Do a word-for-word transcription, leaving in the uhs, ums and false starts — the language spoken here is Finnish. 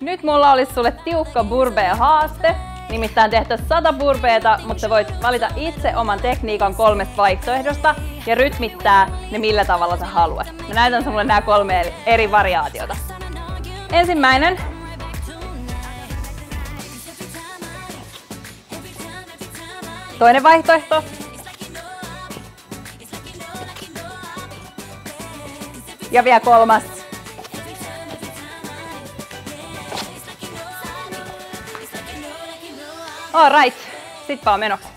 Nyt mulla olisi sulle tiukka burpee-haaste. Nimittäin tehtäisiin sata burpeeta, mutta voit valita itse oman tekniikan kolmesta vaihtoehdosta ja rytmittää ne millä tavalla sä haluat. Mä näytän sulle nämä kolme eri variaatiota. Ensimmäinen. Toinen vaihtoehto. Ja vielä kolmas. Alright, sit vaan menoksi.